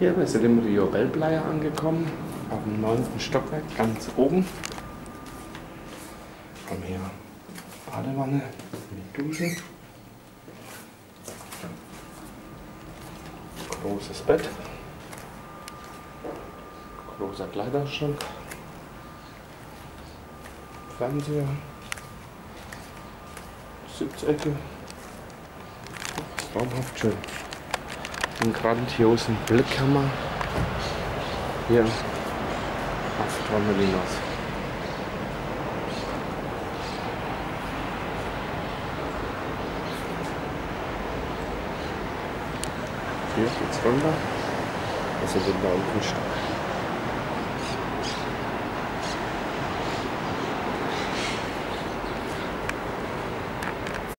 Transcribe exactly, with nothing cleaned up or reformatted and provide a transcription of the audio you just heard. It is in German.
Ja, wir sind im Rio Bell Playa angekommen, auf dem neunten Stockwerk, ganz oben. Haben hier Badewanne mit Dusche, großes Bett, großer Kleiderschrank, Fernseher, Sitzecke, traumhaft schön. Einen grandiosen Blickhammer hier auf Torremolinos. Hier geht's runter, also sind da unten Stock.